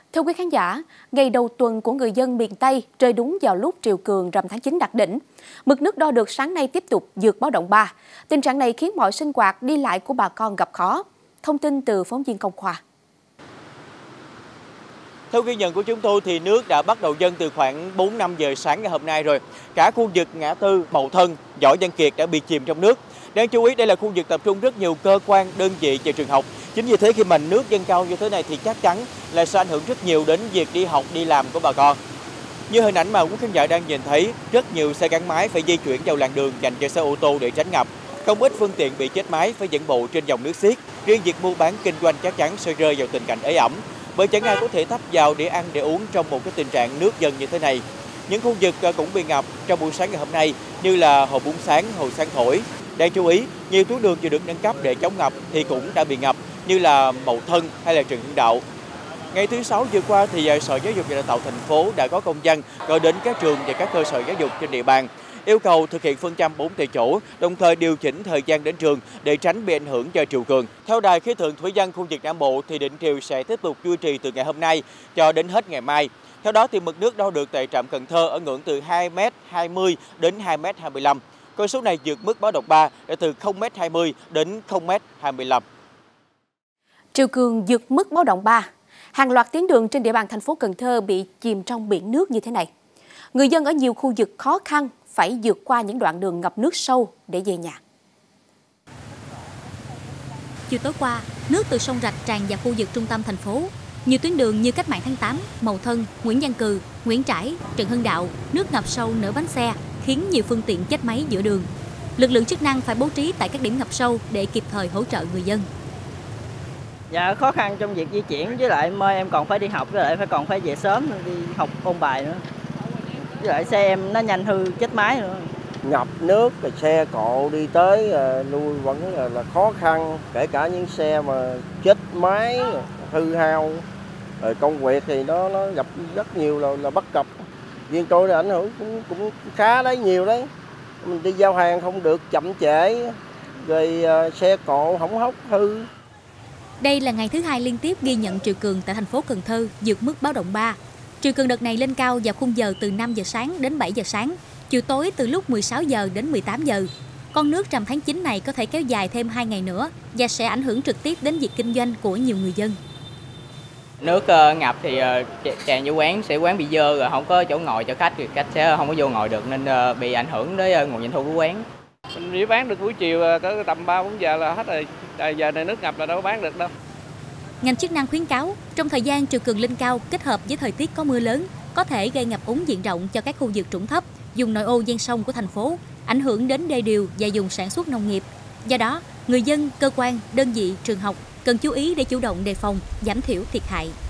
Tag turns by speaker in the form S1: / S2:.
S1: Thưa quý khán giả, ngày đầu tuần của người dân miền Tây rơi đúng vào lúc triều cường rằm tháng 9 đạt đỉnh. Mực nước đo được sáng nay tiếp tục vượt báo động 3. Tình trạng này khiến mọi sinh hoạt đi lại của bà con gặp khó. Thông tin từ phóng viên Công Khoa.
S2: Theo ghi nhận của chúng tôi thì nước đã bắt đầu dâng từ khoảng 4-5 giờ sáng ngày hôm nay rồi. Cả khu vực ngã tư Mậu Thân, Võ Văn Kiệt đã bị chìm trong nước. Đáng chú ý đây là khu vực tập trung rất nhiều cơ quan, đơn vị và trường học. Chính vì thế khi mà nước dâng cao như thế này thì chắc chắn là sẽ ảnh hưởng rất nhiều đến việc đi học, đi làm của bà con. Như hình ảnh mà quý khán giả đang nhìn thấy, rất nhiều xe gắn máy phải di chuyển vào làn đường dành cho xe ô tô để tránh ngập. Không ít phương tiện bị chết máy phải dẫn bộ trên dòng nước xiết. Riêng việc mua bán kinh doanh chắc chắn sẽ rơi vào tình cảnh ế ẩm, bởi chẳng ai có thể tấp vào để ăn để uống trong một cái tình trạng nước dâng như thế này. Những khu vực cũng bị ngập trong buổi sáng ngày hôm nay như là Hồ Bún Sáng, Hồ Sáng Thổi. Đáng chú ý, nhiều tuyến đường chưa được nâng cấp để chống ngập thì cũng đã bị ngập như là Mậu Thân hay là Trần Hưng Đạo. Ngày thứ Sáu vừa qua thì Sở Giáo dục và Đào tạo thành phố đã có công văn gửi đến các trường và các cơ sở giáo dục trên địa bàn yêu cầu thực hiện phương châm 4 tại chỗ, đồng thời điều chỉnh thời gian đến trường để tránh bị ảnh hưởng do triều cường. Theo Đài khí tượng thủy văn khu vực Nam Bộ thì đỉnh triều sẽ tiếp tục duy trì từ ngày hôm nay cho đến hết ngày mai. Theo đó thì mực nước đo được tại trạm Cần Thơ ở ngưỡng từ 2m20 đến 2m25. Con số này vượt mức báo động 3 là từ 0m20 đến 0m25.
S1: Triều cường vượt mức báo động 3. Hàng loạt tuyến đường trên địa bàn thành phố Cần Thơ bị chìm trong biển nước như thế này. Người dân ở nhiều khu vực khó khăn phải vượt qua những đoạn đường ngập nước sâu để về nhà.
S3: Chiều tối qua, nước từ sông Rạch tràn vào khu vực trung tâm thành phố. Nhiều tuyến đường như Cách Mạng tháng 8, Mậu Thân, Nguyễn Văn Cừ, Nguyễn Trãi, Trần Hưng Đạo nước ngập sâu nửa bánh xe, khiến nhiều phương tiện chết máy giữa đường. Lực lượng chức năng phải bố trí tại các điểm ngập sâu để kịp thời hỗ trợ người dân.
S4: Dạ, khó khăn trong việc di chuyển, với lại mai em còn phải đi học, với lại còn phải về sớm đi học ôn bài nữa. Với lại xe em nó nhanh hư chết máy nữa.
S5: Ngập nước rồi xe cộ đi tới nuôi vẫn là khó khăn, kể cả những xe mà chết máy, hư hao. Rồi công việc thì nó gặp rất nhiều là bất cập. Riêng tôi là ảnh hưởng cũng khá đấy, nhiều đấy. Mình đi giao hàng không được chậm trễ, rồi xe cộ hỏng hóc hư.
S3: Đây là ngày thứ hai liên tiếp ghi nhận triều cường tại thành phố Cần Thơ vượt mức báo động 3. Triều cường đợt này lên cao vào khung giờ từ 5 giờ sáng đến 7 giờ sáng, chiều tối từ lúc 16 giờ đến 18 giờ. Con nước rằm tháng 9 này có thể kéo dài thêm 2 ngày nữa và sẽ ảnh hưởng trực tiếp đến việc kinh doanh của nhiều người dân.
S6: Nước ngập thì tràn vô quán, quán bị dơ rồi không có chỗ ngồi cho khách, thì khách sẽ không có vô ngồi được nên bị ảnh hưởng đến nguồn doanh thu của quán.
S7: Mình chỉ bán được buổi chiều có tầm 3-4 giờ là hết rồi. Giờ này nước ngập là đâu có bán được đâu.
S3: Ngành chức năng khuyến cáo, trong thời gian triều cường lên cao kết hợp với thời tiết có mưa lớn, có thể gây ngập úng diện rộng cho các khu vực trũng thấp, vùng nội ô ven sông của thành phố, ảnh hưởng đến đê điều và vùng sản xuất nông nghiệp. Do đó, người dân, cơ quan, đơn vị, trường học cần chú ý để chủ động đề phòng, giảm thiểu thiệt hại.